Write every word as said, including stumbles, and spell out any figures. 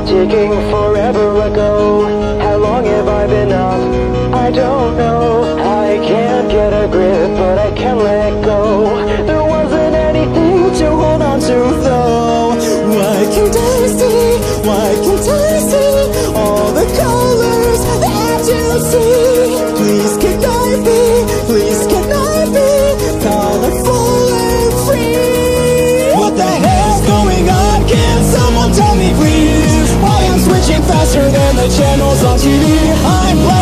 ticking forever ago. How long have I been up? I don't know. I can't get a grip, but I can let go. There wasn't anything to hold on to though. Why can't I see? Why can't I see all the colors that you see? Please can I be? Please can I be colorful and free? What the hell's going on? Can someone tell me please? Why I'm switching faster than the channels on T V? I'm blind.